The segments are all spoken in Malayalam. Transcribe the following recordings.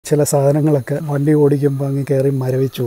ചില സാധനങ്ങളൊക്കെ വണ്ടി ഓടിക്കുമ്പോൾ അങ്ങ് കയറി മരവിച്ചു.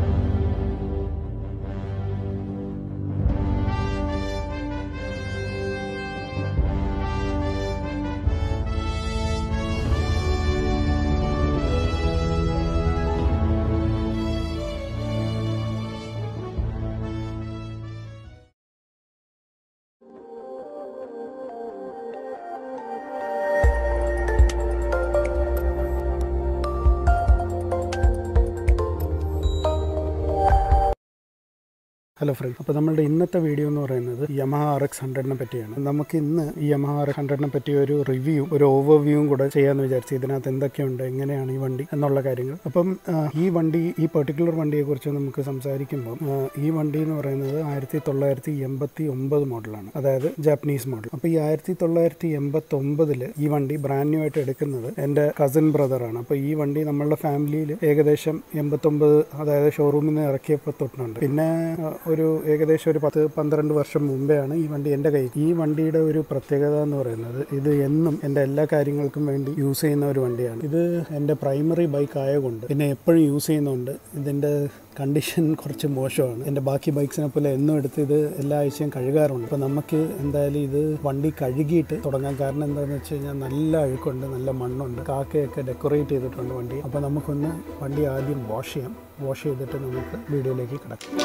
ഹലോ ഫ്രണ്ട്സ്, അപ്പോൾ നമ്മളുടെ ഇന്നത്തെ വീഡിയോ എന്ന് പറയുന്നത് Yamaha RX100നെ പറ്റിയാണ്. നമുക്ക് ഇന്ന് ഈ Yamaha RX100നെ പറ്റി ഒരു റിവ്യൂ, ഒരു ഓവർവ്യൂവും കൂടെ ചെയ്യാമെന്ന് വിചാരിച്ചു. ഇതിനകത്ത് എന്തൊക്കെയുണ്ട്, എങ്ങനെയാണ് ഈ വണ്ടി എന്നുള്ള കാര്യങ്ങൾ. അപ്പം ഈ പെർട്ടിക്കുലർ വണ്ടിയെക്കുറിച്ച് നമുക്ക് സംസാരിക്കുമ്പോൾ ഈ വണ്ടി എന്ന് പറയുന്നത് 1989 മോഡലാണ്, അതായത് ജാപ്പനീസ് മോഡൽ. അപ്പോൾ ഈ 1989 ഈ വണ്ടി ബ്രാൻഡ് ന്യൂ ആയിട്ട് എടുക്കുന്നത് എൻ്റെ കസിൻ ബ്രദറാണ്. അപ്പോൾ ഈ വണ്ടി നമ്മളുടെ ഫാമിലിയിൽ ഏകദേശം 89, അതായത് ഷോറൂമിൽ നിന്ന് ഇറക്കിയപ്പോൾ തൊട്ടുണ്ട്. പിന്നെ ഒരു ഏകദേശം ഒരു 10-12 വർഷം മുമ്പെയാണ് ഈ വണ്ടി എൻ്റെ കയ്യിൽ. ഈ വണ്ടിയുടെ ഒരു പ്രത്യേകത എന്ന് പറയുന്നത് ഇത് എന്നും എൻ്റെ എല്ലാ കാര്യങ്ങൾക്കും വേണ്ടി യൂസ് ചെയ്യുന്ന ഒരു വണ്ടിയാണ്. ഇത് എൻ്റെ പ്രൈമറി ബൈക്ക് ആയതുകൊണ്ട് പിന്നെ എപ്പോഴും യൂസ് ചെയ്യുന്നുണ്ട്. ഇതിൻ്റെ കണ്ടീഷൻ കുറച്ച് മോശമാണ്. എൻ്റെ ബാക്കി ബൈക്സിനെ പോലെ എന്നും എടുത്ത് ഇത് എല്ലാ ആഴ്ചയും കഴുകാറുണ്ട്. അപ്പോൾ നമുക്ക് എന്തായാലും ഇത് വണ്ടി കഴുകിയിട്ട് തുടങ്ങാം. കാരണം എന്താണെന്ന് വെച്ച് കഴിഞ്ഞാൽ നല്ല അഴുക്കുണ്ട്, നല്ല മണ്ണുണ്ട്, കാക്കയൊക്കെ ഡെക്കറേറ്റ് ചെയ്തിട്ടുണ്ട് വണ്ടി. അപ്പോൾ നമുക്കൊന്ന് വണ്ടി ആദ്യം വാഷ് ചെയ്യാം. വാഷ് ചെയ്തിട്ട് നമുക്ക് വീഡിയോയിലേക്ക് കിടക്കാം.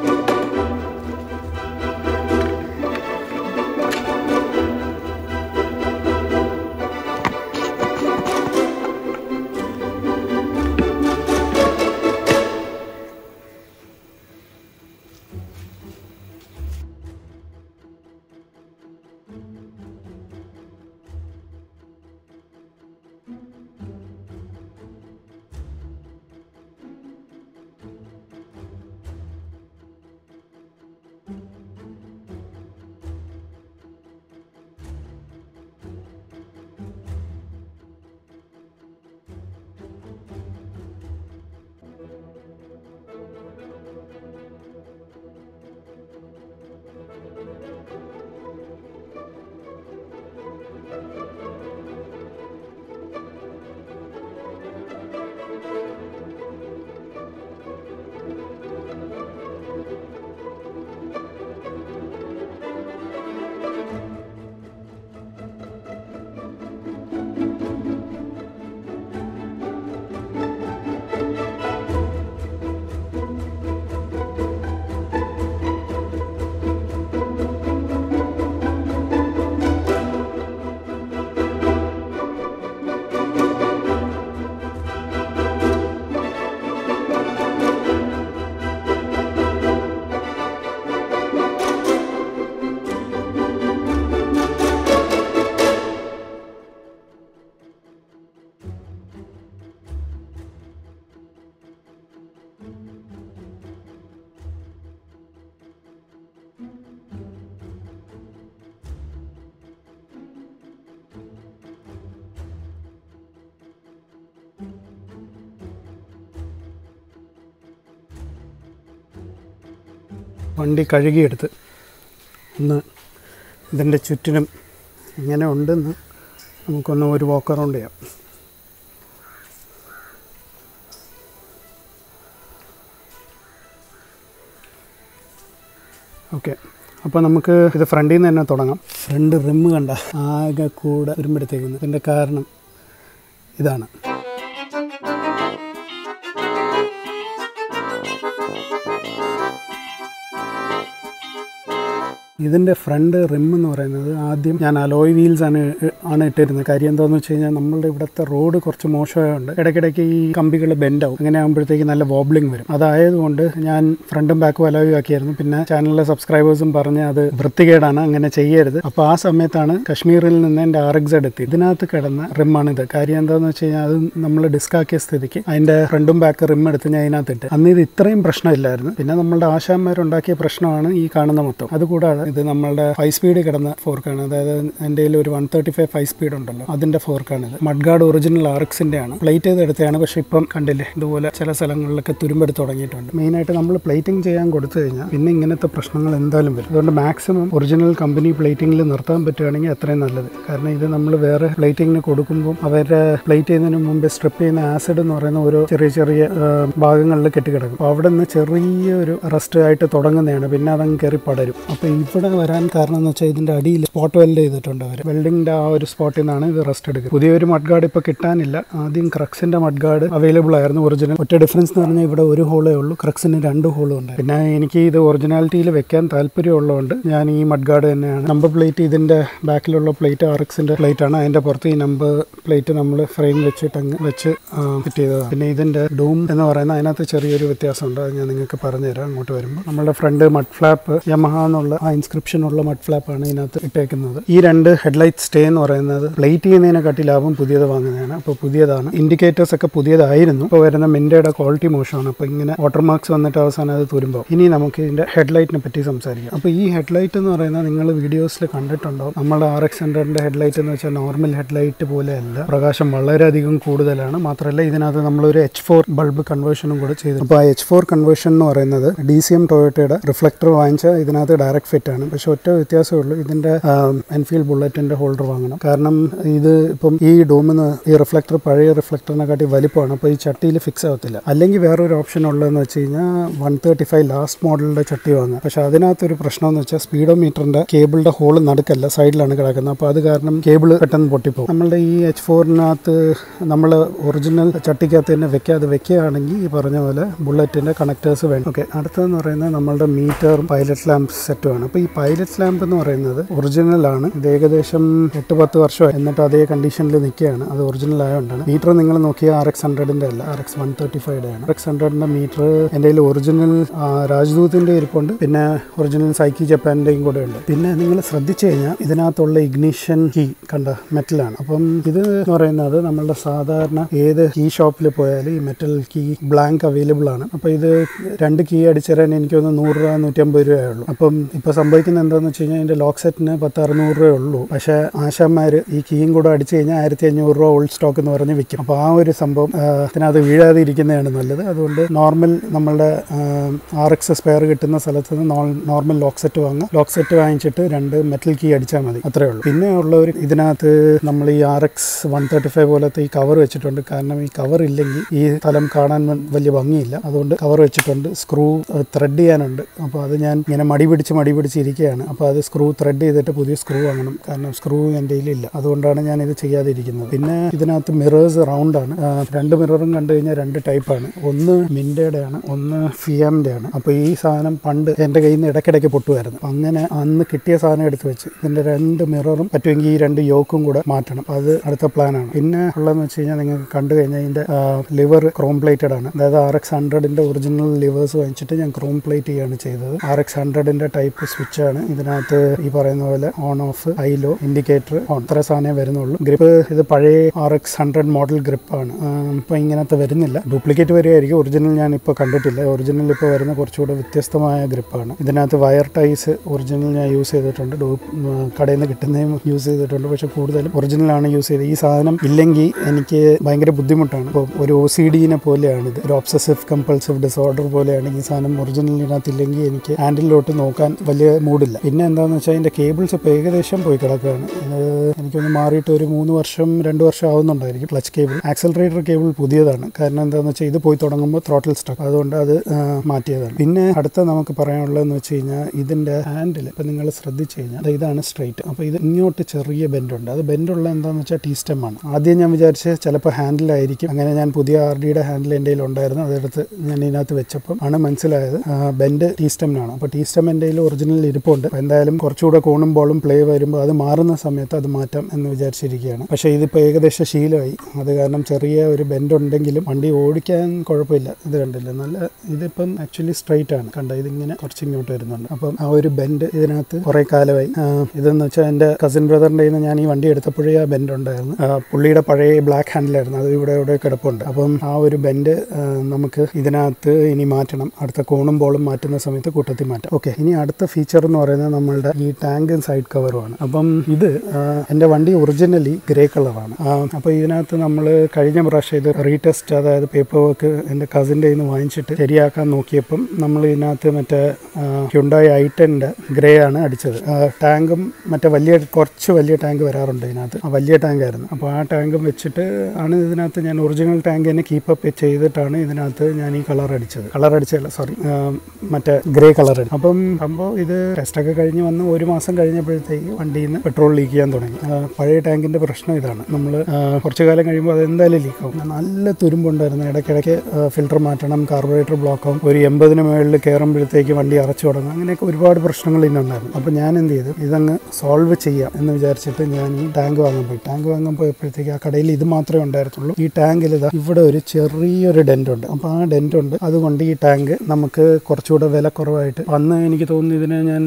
വണ്ടി കഴുകിയെടുത്ത് ഒന്ന് ഇതിൻ്റെ ചുറ്റിനും എങ്ങനെ ഉണ്ടെന്ന് നമുക്കൊന്ന് ഒരു വാക്ക് അറൗണ്ട് ചെയ്യാം. ഓക്കെ, അപ്പോൾ നമുക്ക് ഇത് ഫ്രണ്ടിൽ നിന്ന് തന്നെ തുടങ്ങാം. ഫ്രണ്ട് റിമ്മ് കണ്ട ആകെ കൂടെ വരുമ്പോഴത്തേക്കുന്നു. ഇതിൻ്റെ കാരണം ഇതാണ്. ഇതിൻ്റെ ഫ്രണ്ട് റിം എന്ന് പറയുന്നത് ആദ്യം ഞാൻ അലോയ് വീൽസ് ആണ് ഇട്ടിരുന്നത്. കാര്യം എന്താണെന്ന് വെച്ച് കഴിഞ്ഞാൽ നമ്മളുടെ ഇവിടുത്തെ റോഡ് കുറച്ച് മോശമായതുകൊണ്ട് ഇടയ്ക്കിടയ്ക്ക് ഈ കമ്പികൾ ബെൻഡാവും. അങ്ങനെ ആകുമ്പോഴത്തേക്ക് നല്ല വോബ്ലിംഗ് വരും. അതായതുകൊണ്ട് ഞാൻ ഫ്രണ്ടും ബാക്കും അലോയ് ആക്കിയായിരുന്നു. പിന്നെ ചാനലിലെ സബ്സ്ക്രൈബേഴ്സും പറഞ്ഞ് അത് വൃത്തികേടാണ്, അങ്ങനെ ചെയ്യരുത്. അപ്പോൾ ആ സമയത്താണ് കശ്മീരിൽ നിന്ന് എൻ്റെ RX എടുത്തി ഇതിനകത്ത് കിടന്ന റിമ്മാണിത്. കാര്യം എന്താണെന്ന് വെച്ച് കഴിഞ്ഞാൽ അത് നമ്മൾ ഡിസ്ക് ആക്കിയ സ്ഥിതിക്ക് അതിൻ്റെ ഫ്രണ്ടും ബാക്ക് റിം എടുത്ത് ഞാൻ ഇതിനകത്തിട്ട്. അന്ന് ഇത് ഇത്രയും പ്രശ്നമില്ലായിരുന്നു. പിന്നെ നമ്മളുടെ ആശാന്മാരുണ്ടാക്കിയ പ്രശ്നമാണ് ഈ കാണുന്ന മൊത്തം. അതുകൂടാതെ ഇത് നമ്മളുടെ 5 സ്പീഡ് കിടന്ന ഫോർക്കാണ്. അതായത് എൻ്റെ കയ്യിൽ ഒരു 135 5 സ്പീഡ് ഉണ്ടല്ലോ, അതിൻ്റെ ഫോർക്കാണിത്. മഡ്ഗാർഡ് ഒറിജിനൽ RXൻ്റെ ആണ്. പ്ലേറ്റ് ചെയ്തെടുത്തതാണ്. പക്ഷേ ഇപ്പം കണ്ടില്ലേ, ഇതുപോലെ ചില സ്ഥലങ്ങളിലൊക്കെ തുരുമ്പെടുത്ത് തുടങ്ങിയിട്ടുണ്ട്. മെയിനായിട്ട് നമ്മൾ പ്ലേറ്റിംഗ് ചെയ്യാൻ കൊടുത്തു കഴിഞ്ഞാൽ പിന്നെ ഇങ്ങനത്തെ പ്രശ്നങ്ങൾ എന്തായാലും വരും. അതുകൊണ്ട് മാക്സിമം ഒറിജിനൽ കമ്പനി പ്ലേറ്റിംഗിൽ നിർത്താൻ പറ്റുകയാണെങ്കിൽ അത്രയും നല്ലത്. കാരണം ഇത് നമ്മൾ വേറെ പ്ലേറ്റിങ്ങിന് കൊടുക്കുമ്പോൾ അവരുടെ പ്ലേറ്റ് ചെയ്യുന്നതിന് മുമ്പ് സ്ട്രിപ്പ് ചെയ്യുന്ന ആസിഡ് എന്ന് പറയുന്ന ഓരോ ചെറിയ ചെറിയ ഭാഗങ്ങളിൽ കെട്ടിക്കിടക്കും. അപ്പോൾ അവിടെ നിന്ന് ചെറിയൊരു റസ്റ്റ് ആയിട്ട് തുടങ്ങുന്നതാണ്, പിന്നെ അതങ്ങ് കയറി പടരും. അപ്പോൾ ഇവിടെ വരാൻ കാരണം എന്ന് വെച്ചാൽ ഇതിൻ്റെ അടിയിൽ സ്പോട്ട് വെൽഡ് ചെയ്തിട്ടുണ്ട് അവർ. വെൽഡിങ്ങിൻ്റെ ആ ഒരു സ്പോട്ടിൽ നിന്നാണ് ഇത് റസ്റ്റ് എടുക്കുന്നത്. പുതിയൊരു മഡ് ഗാർഡ് ഇപ്പോൾ കിട്ടാനില്ല. ആദ്യം ക്രക്സിൻ്റെ മഡ് ഗാർഡ് അവൈലബിൾ ആയിരുന്നു ഒറിജിനൽ. ഒറ്റ ഡിഫറൻസ് എന്ന് പറഞ്ഞാൽ ഇവിടെ ഒരു ഹോളേ ഉള്ളൂ, ക്രക്സിന് 2 ഹോളും ഉണ്ട്. പിന്നെ എനിക്ക് ഇത് ഒറിജിനാലിറ്റിയിൽ വെക്കാൻ താല്പര്യമുള്ളതുകൊണ്ട് ഞാൻ ഈ മഡ് ഗാർഡ് തന്നെയാണ്. നമ്പർ പ്ലേറ്റ് ഇതിൻ്റെ ബാക്കിലുള്ള പ്ലേറ്റ് RXൻ്റെ പ്ലേറ്റ് ആണ്. അതിൻ്റെ പുറത്ത് ഈ നമ്പർ പ്ലേറ്റ് നമ്മൾ ഫ്രെയിം വെച്ചിട്ട് അങ്ങ് വെച്ച് ഫിറ്റ് ചെയ്തതാണ്. പിന്നെ ഇതിൻ്റെ ഡൂം എന്ന് പറയുന്ന അതിനകത്ത് ചെറിയൊരു വ്യത്യാസമുണ്ട്. അത് ഞാൻ നിങ്ങൾക്ക് പറഞ്ഞുതരാം അങ്ങോട്ട് വരുമ്പോൾ. നമ്മുടെ ഫ്രണ്ട് മഡ് ഫ്ലാപ്പ് യമഹ എന്നുള്ള ആ ഇൻസ്ക്രിപ്ഷൻ ഉള്ള മഡ് ഫ്ലാപ്പാണ് ഇതിനകത്ത് ഇട്ടേക്കുന്നത്. ഈ 2 ഹെഡ്ലൈറ്റ് സ്റ്റേ എന്ന് പറയുന്നത് പ്ലേറ്റ് ചെയ്യുന്നതിനെക്കാട്ടി ലാഭം പുതിയത് വാങ്ങുന്നതാണ്. അപ്പോൾ പുതിയതാണ്. ഇൻഡിക്കേറ്റേഴ്സ് ഒക്കെ പുതിയതായിരുന്നു. ഇപ്പോൾ വരുന്ന മിൻഡയുടെ ക്വാളിറ്റി മോശമാണ്. അപ്പോൾ ഇങ്ങനെ വാട്ടർ മാർക്സ് വന്നിട്ട് അവസാനം അത് തുരുമ്പോൾ. ഇനി നമുക്ക് ഇതിൻ്റെ ഹെഡ്ലൈറ്റിനെ പറ്റി സംസാരിക്കാം. അപ്പോൾ ഈ ഹെഡ്ലൈറ്റ് എന്ന് പറയുന്നത് നിങ്ങൾ വീഡിയോസിൽ കണ്ടിട്ടുണ്ടാവും. നമ്മുടെ RX100ൻ്റെ ഹെഡ്ലൈറ്റ് എന്ന് വെച്ചാൽ നോർമൽ ഹെഡ്ലൈറ്റ് പോലെയല്ല. പ്രകാശം വളരെയധികം കൂടുതലാണ്. മാത്രമല്ല ഇതിനകത്ത് നമ്മളൊരു H4 ബൾബ് കൺവേർഷനും കൂടെ ചെയ്തു. അപ്പോൾ ആ H4 കൺവേർഷൻ എന്ന് പറയുന്നത് DCM ടൊയോട്ടയുടെ റിഫ്ലക്ടർ വാങ്ങിച്ച ഇതിനകത്ത് ഡയറക്റ്റ് ഫിറ്റ് ആണ്. പക്ഷെ ഒറ്റ വ്യത്യാസമേ ഉള്ളൂ, ഇതിൻ്റെ എൻഫീൽഡ് ബുള്ളറ്റിൻ്റെ ഹോൾഡർ വാങ്ങണം. കാരണം ഇത് ഇപ്പം ഈ ഡോമിന് ഈ റിഫ്ലക്ടർ പഴയ റിഫ്ലക്ടറിനെക്കാട്ടി വലിപ്പമാണ്. അപ്പോൾ ഈ ചട്ടിയിൽ ഫിക്സ് ആവത്തില്ല. അല്ലെങ്കിൽ വേറൊരു ഓപ്ഷൻ ഉള്ളതെന്ന് വെച്ച് കഴിഞ്ഞാൽ 135 ലാസ്റ്റ് മോഡലിൻ്റെ ചട്ടി വാങ്ങുക. പക്ഷെ അതിനകത്തൊരു പ്രശ്നം എന്ന് വെച്ചാൽ സ്പീഡോമീറ്ററിൻ്റെ കേബിളിൻ്റെ ഹോൾ നടുക്കല്ല, സൈഡിലാണ് കിടക്കുന്നത്. അപ്പോൾ അത് കാരണം കേബിൾ പെട്ടെന്ന് പൊട്ടിപ്പോകും. നമ്മളുടെ ഈ H4-നകത്ത് നമ്മൾ ഒറിജിനൽ ചട്ടിക്കകത്ത് തന്നെ വെക്കുകയാണെങ്കിൽ ഈ പറഞ്ഞ പോലെ ബുള്ളറ്റിൻ്റെ കണക്ടേഴ്സ് വേണം. ഓക്കെ, അടുത്തതെന്ന് പറയുന്നത് നമ്മളുടെ മീറ്ററും പൈലറ്റ് ലാമ്പ് സെറ്റുമാണ്. അപ്പോൾ ഈ പൈലറ്റ് ലാമ്പ് എന്ന് പറയുന്നത് ഒറിജിനലാണ്. ഇത് ഏകദേശം 8-10 വർഷമായി, എന്നിട്ട് അതേ കണ്ടീഷനിൽ നിൽക്കുകയാണ്. അത് ഒറിജിനൽ ആയതുകൊണ്ടാണ്. മീറ്റർ നിങ്ങൾ നോക്കിയാൽ RX100ൻ്റെ അല്ല, RX135യുടെ ആണ്. RX100ൻ്റെ മീറ്റർ എൻ്റെ കയ്യിൽ ഒറിജിനൽ രാജ്ദൂതിൻ്റെ ഇരിപ്പുണ്ട്, പിന്നെ ഒറിജിനൽ സൈക്കി ജപ്പാൻ്റെയും കൂടെ ഉണ്ട്. പിന്നെ നിങ്ങൾ ശ്രദ്ധിച്ചു കഴിഞ്ഞാൽ ഇതിനകത്തുള്ള ഇഗ്നിഷൻ കീ കണ്ട മെറ്റലാണ്. അപ്പം ഇത് എന്ന് പറയുന്നത് നമ്മളുടെ സാധാരണ ഏത് കീ ഷോപ്പിൽ പോയാലും ഈ മെറ്റൽ കീ ബ്ലാങ്ക് അവൈലബിൾ ആണ്. അപ്പോൾ ഇത് 2 കീ അടിച്ചുതരാൻ എനിക്കൊന്ന് 100 രൂപ 150 രൂപയുള്ളൂ. അപ്പം ഇപ്പോൾ സംഭവിക്കുന്നത് എന്താണെന്ന് വെച്ച് കഴിഞ്ഞാൽ ഇതിൻ്റെ ലോക്ക് സെറ്റിന് 10-600 രൂപയുള്ളൂ. പക്ഷേ ആശാന്മാർ ഈ കീയും കൂടെ അടിച്ചു കഴിഞ്ഞാൽ 1500 രൂപ ഓൾഡ് സ്റ്റോക്ക് എന്ന് പറഞ്ഞ് വിൽക്കും. അപ്പോൾ ആ ഒരു സംഭവം അതിനകത്ത് വീഴാതെ ഇരിക്കുന്നതാണ് നല്ലത്. അതുകൊണ്ട് നോർമൽ നമ്മളുടെ RX സ്പെയർ കിട്ടുന്ന സ്ഥലത്ത് നിന്ന് നോർമൽ ലോക്ക് സെറ്റ് വാങ്ങുക. ലോക്ക് സെറ്റ് വാങ്ങിച്ചിട്ട് 2 മെറ്റൽ കീ അടിച്ചാൽ മതി, അത്രേ ഉള്ളൂ. പിന്നെ ഉള്ളവർ ഇതിനകത്ത് നമ്മൾ ഈ RX135 പോലത്തെ ഈ കവർ വെച്ചിട്ടുണ്ട്. കാരണം ഈ കവർ ഇല്ലെങ്കിൽ ഈ സ്ഥലം കാണാൻ വലിയ ഭംഗിയില്ല. അതുകൊണ്ട് കവർ വെച്ചിട്ടുണ്ട്. സ്ക്രൂ ത്രെഡ് ചെയ്യാനുണ്ട്. അപ്പോൾ അത് ഞാൻ ഇങ്ങനെ മടി പിടിച്ചിരിക്കുകയാണ്. അപ്പോൾ അത് സ്ക്രൂ ത്രെഡ് ചെയ്തിട്ട് പുതിയ സ്ക്രൂ വാങ്ങണം. കാരണം സ്ക്രൂ എൻ്റെ കയ്യിലില്ല. അതുകൊണ്ടാണ് ഞാൻ ഇത് ചെയ്യാതിരിക്കുന്നത്. പിന്നെ ഇതിനകത്ത് മിറേഴ്സ് റൗണ്ട് ആണ്. 2 മിററും കണ്ടു കഴിഞ്ഞാൽ 2 ടൈപ്പാണ്. ഒന്ന് മിൻഡയുടെ ആണ്, ഒന്ന് ഫിയാമിൻ്റെ ആണ്. അപ്പോൾ ഈ സാധനം പണ്ട് എൻ്റെ കയ്യിൽ നിന്ന് ഇടയ്ക്കിടയ്ക്ക് പൊട്ടുമായിരുന്നു. അങ്ങനെ അന്ന് കിട്ടിയ സാധനം എടുത്ത് വെച്ച് ഇതിൻ്റെ 2 മിററും പറ്റുമെങ്കിൽ ഈ 2 യോക്കും കൂടെ മാറ്റണം. അപ്പോൾ അത് അടുത്ത പ്ലാനാണ്. പിന്നെ ഉള്ളതെന്ന് വെച്ച് കഴിഞ്ഞാൽ നിങ്ങൾക്ക് കണ്ടു കഴിഞ്ഞാൽ ഇതിൻ്റെ ലിവർ ക്രോം പ്ലേറ്റഡ് ആണ്. അതായത് RX100ൻ്റെ ഒറിജിനൽ ലിവേഴ്സ് വാങ്ങിച്ചിട്ട് ഞാൻ ക്രോം പ്ലേറ്റ് ചെയ്യുകയാണ് ചെയ്തത്. RX100ൻ്റെ ടൈപ്പ് സ്വിച്ച് ആണ്. ഇതിനകത്ത് ഈ പറയുന്ന പോലെ on off, high low, indicator on, ഇത്ര സാധനമേ വരുന്നുള്ളൂ. ഗ്രിപ്പ് ഇത് പഴയ RX100 മോഡൽ ഗ്രിപ്പാണ്. ഇപ്പോൾ ഇങ്ങനത്തെ വരുന്നില്ല. ഡ്യൂപ്ലിക്കേറ്റ് വരികയായിരിക്കും. ഒറിജിനൽ ഞാൻ ഇപ്പോൾ കണ്ടിട്ടില്ല. ഒറിജിനൽ ഇപ്പോൾ വരുന്ന കുറച്ചുകൂടെ വ്യത്യസ്തമായ ഗ്രിപ്പാണ്. ഇതിനകത്ത് വയർ ടൈസ് ഒറിജിനൽ ഞാൻ യൂസ് ചെയ്തിട്ടുണ്ട്. കടയിൽ നിന്ന് കിട്ടുന്നതും യൂസ് ചെയ്തിട്ടുണ്ട്. പക്ഷേ കൂടുതലും ഒറിജിനലാണ് യൂസ് ചെയ്തത്. ഈ സാധനം ഇല്ലെങ്കിൽ എനിക്ക് ഭയങ്കര ബുദ്ധിമുട്ടാണ്. ഇപ്പോൾ ഒരു OCD-നെ പോലെയാണിത്. ഒരു ഒബ്സസീവ് കമ്പൾസീവ് ഡിസോർഡർ പോലെയാണ് ഈ സാധനം. ഒറിജിനലിനകത്ത് ഇല്ലെങ്കിൽ എനിക്ക് ഹാൻഡിലോട്ട് നോക്കാൻ വലിയ മൂഡില്ല. പിന്നെ എന്താണെന്ന് വെച്ചാൽ അതിൻ്റെ കേബിൾസ് ഇപ്പോൾ ഏകദേശം പോയി കിടക്കുകയാണ്. എനിക്കൊന്ന് മാറിയിട്ട് ഒരു 3 വർഷം 2 വർഷം ആവുന്നുണ്ടായിരിക്കും. ക്ലച്ച് കേബിൾ, ആക്സലറേറ്റർ കേബിൾ പുതിയതാണ്. കാരണം എന്താണെന്ന് വെച്ചാൽ ഇത് പോയി തുടങ്ങുമ്പോൾ ത്രോട്ടിൽ സ്റ്റക്ക്, അതുകൊണ്ട് അത് മാറ്റിയതാണ്. പിന്നെ അടുത്ത നമുക്ക് പറയാനുള്ളതെന്ന് വെച്ച് കഴിഞ്ഞാൽ ഇതിൻ്റെ ഹാൻഡിൽ ഇപ്പം നിങ്ങൾ ശ്രദ്ധിച്ചു കഴിഞ്ഞാൽ ഇതാണ് സ്ട്രൈറ്റ്. അപ്പോൾ ഇത് ഇങ്ങോട്ട് ചെറിയ ബെൻഡുണ്ട്. അത് ബെൻഡുള്ള എന്താണെന്ന് വെച്ചാൽ ടീ സ്റ്റെം ആണ്. ആദ്യം ഞാൻ വിചാരിച്ച് ചിലപ്പോൾ ഹാൻഡിലായിരിക്കും. അങ്ങനെ ഞാൻ പുതിയ RDയുടെ ഹാൻഡിൽ എൻ്റെ കയ്യിൽ ഉണ്ടായിരുന്നു. അതെടുത്ത് ഞാൻ ഇതിനകത്ത് വെച്ചപ്പം ആണ് മനസ്സിലായത് ബെൻഡ് ടീ സ്റ്റെമ്മിനാണ്. അപ്പോൾ ടീ സ്റ്റെം എൻ്റെ കയ്യിൽ ഒറിജിനൽ ഇരിപ്പുണ്ട്. അപ്പോൾ എന്തായാലും കുറച്ചുകൂടെ കോണും ബോളും പ്ലേ വരുമ്പോൾ അത് മാറുന്ന സമയത്ത് അത് മാറ്റാം എന്ന് വിചാരിച്ചിരിക്കുകയാണ്. പക്ഷേ ഇതിപ്പോൾ ഏകദേശം ശീലമായി. അത് കാരണം ചെറിയ ഒരു ബെൻഡ് ഉണ്ടെങ്കിലും വണ്ടി ഓടിക്കാൻ കുഴപ്പമില്ല. ഇത് കണ്ടില്ല, നല്ല ഇതിപ്പം ആക്ച്വലി സ്ട്രൈറ്റ് ആണ്. കണ്ട, ഇതിങ്ങനെ കുറച്ച് ഇങ്ങോട്ട് വരുന്നുണ്ട്. അപ്പം ആ ഒരു ബെൻഡ് ഇതിനകത്ത് കുറേ കാലമായി. ഇതെന്ന് വെച്ചാൽ എൻ്റെ കസിൻ ബ്രദറിൻ്റെ കയ്യിൽ നിന്ന് ഞാൻ ഈ വണ്ടി എടുത്തപ്പോഴേ ആ ബെൻഡ് ഉണ്ടായിരുന്നു. പുള്ളിയുടെ പഴയ ബ്ലാക്ക് ഹാൻഡിലായിരുന്നു. അത് ഇവിടെ കിടപ്പുണ്ട്. അപ്പം ആ ഒരു ബെൻഡ് നമുക്ക് ഇതിനകത്ത് ഇനി മാറ്റണം. അടുത്ത കോണും ബോളും മാറ്റുന്ന സമയത്ത് കൂട്ടത്തിൽ മാറ്റാം. ഓക്കെ, ഇനി അടുത്ത ഫീച്ചർ ഫീച്ചർ എന്ന് പറയുന്നത് നമ്മളുടെ ഈ ടാങ്കും സൈഡ് കവറുമാണ്. അപ്പം ഇത് എൻ്റെ വണ്ടി ഒറിജിനലി ഗ്രേ കളറാണ്. അപ്പോൾ ഇതിനകത്ത് നമ്മൾ കഴിഞ്ഞ പ്രാവശ്യം ഇത് റീടെസ്റ്റ്, അതായത് പേപ്പർ വർക്ക് എൻ്റെ കസിൻ്റെ നിന്ന് വാങ്ങിച്ചിട്ട് ശരിയാക്കാൻ നോക്കിയപ്പം നമ്മൾ ഇതിനകത്ത് മറ്റേ ഹ്യുണ്ടായി i10 ഗ്രേ ആണ് അടിച്ചത്. ടാങ്കും മറ്റേ കുറച്ച് വലിയ ടാങ്ക് വരാറുണ്ട് ഇതിനകത്ത്, ആ വലിയ ടാങ്കായിരുന്നു. അപ്പോൾ ആ ടാങ്കും വെച്ചിട്ട് ആണ് ഇതിനകത്ത് ഞാൻ ഒറിജിനൽ ടാങ്ക് തന്നെ കീപ്പപ്പ് ചെയ്തിട്ടാണ് ഇതിനകത്ത് ഞാൻ ഈ കളർ അടിച്ചതല്ല, സോറി, മറ്റേ ഗ്രേ കളർ അടിച്ചു. അപ്പം സംഭവം ഇത് ടെസ്റ്റൊക്കെ കഴിഞ്ഞ് വന്ന് 1 മാസം കഴിഞ്ഞപ്പോഴത്തേക്ക് വണ്ടിയിൽ നിന്ന് പെട്രോൾ ലീക്ക് ചെയ്യാൻ തുടങ്ങി. പഴയ ടാങ്കിൻ്റെ പ്രശ്നം ഇതാണ്, നമ്മൾ കുറച്ച് കാലം കഴിയുമ്പോൾ അതെന്തായാലും ലീക്കാവും. നല്ല തുരുമ്പുണ്ടായിരുന്നു, ഇടയ്ക്കിടയ്ക്ക് ഫിൽറ്റർ മാറ്റണം, കാർബറേറ്റർ ബ്ലോക്കാവും, ഒരു 80 മുകളിൽ കയറുമ്പോഴത്തേക്ക് വണ്ടി അറച്ചു തുടങ്ങും. അങ്ങനെയൊക്കെ ഒരുപാട് പ്രശ്നങ്ങൾ ഇതിനുണ്ടായിരുന്നു. അപ്പോൾ ഞാൻ എന്ത് ചെയ്തു, ഇതങ്ങ് സോൾവ് ചെയ്യാം എന്ന് വിചാരിച്ചിട്ട് ഞാൻ ഈ ടാങ്ക് വാങ്ങാൻ പോയപ്പോഴത്തേക്ക് ആ കടയിൽ ഇത് മാത്രമേ ഉണ്ടായിരുന്നുള്ളൂ. ഈ ടാങ്കിൽ ഇവിടെ ഒരു ചെറിയൊരു ഡെന്റ് ഉണ്ട്. അപ്പോൾ ആ ഡെന്റ് ഉണ്ട്, അതുകൊണ്ട് ഈ ടാങ്ക് നമുക്ക് കുറച്ചുകൂടെ വില കുറവായിട്ട് അന്ന് എനിക്ക് തോന്നുന്നു ഇതിന് ഞാൻ